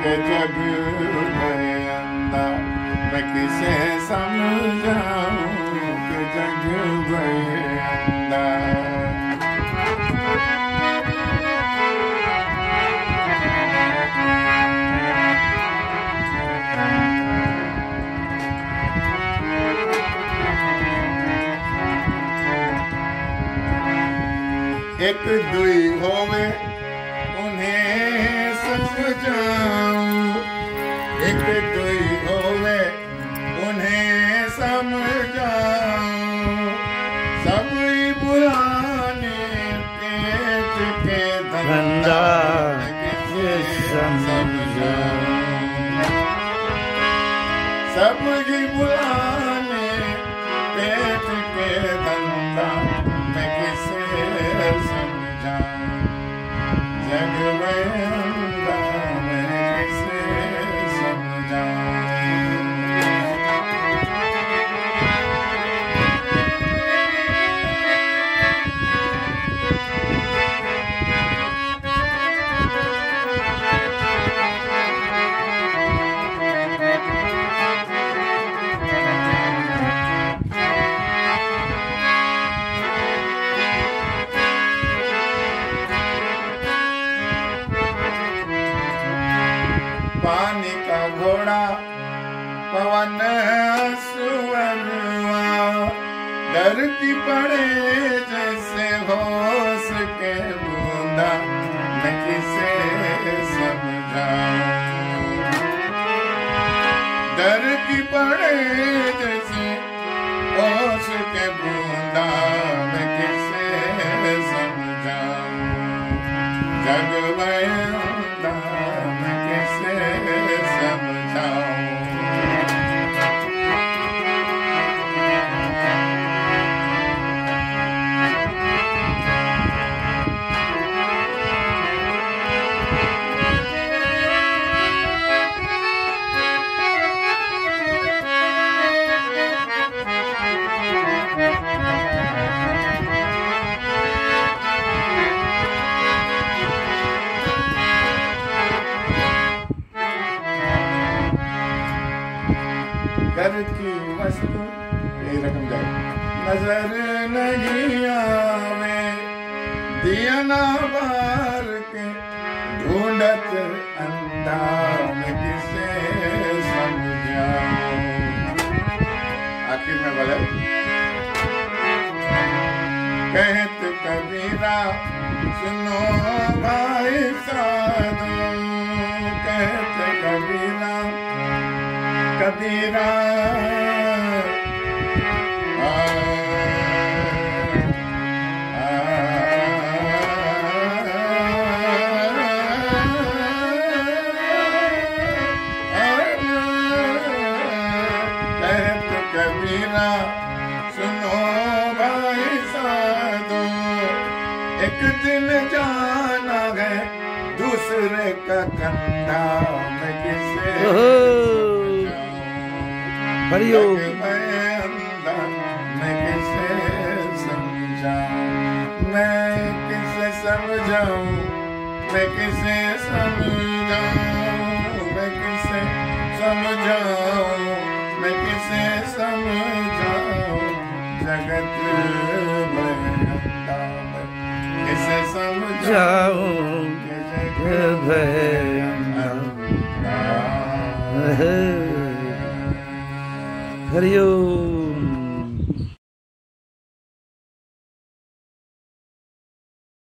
के जग भय अंधा मैं किसे समझाऊं के जग भय अंधा। एक दुई होवे उन्हें समझाऊं, एक दुई होवे उन्हें समझाऊं, सब ही बुलाने पेट के धंधा किसे समझाऊं, सब ही बुलाने पेट के धंधा मैं किसे समझाऊं, जग में अंधा मैं किसे समझाऊं। पानी का घोड़ा पवन सुअरवा डरती पड़े जैसे होश के बूंदा मैं किसे समझाऊं, डरती पड़े जैसे होश के बूंदा मैं किसे समझाऊं, जग में अंधा मैं किसे समझाऊं। घर की वस्तु यही रकम जाए नजर नहीं आवे, दिया ना बार के ढूंढत अंधा मैं किसे समझाऊं। आखिर में बोले कहत कबीरा सुनो भाई साधु, कहत कबीरा कबीरा कहत कबीरा सुनो भाई साधो, एक दिन जाना है दूसरे का कंधा मैं किसे हरिओम मैं किसे समझाऊं, मैं किसे समझाऊं, मैं किसे समझाऊं, मैं किसे समझाऊं, मैं किसे समझाऊं, जगत में अंधा मैं किसे समझाऊं, जगत में अंधा। हरिओम।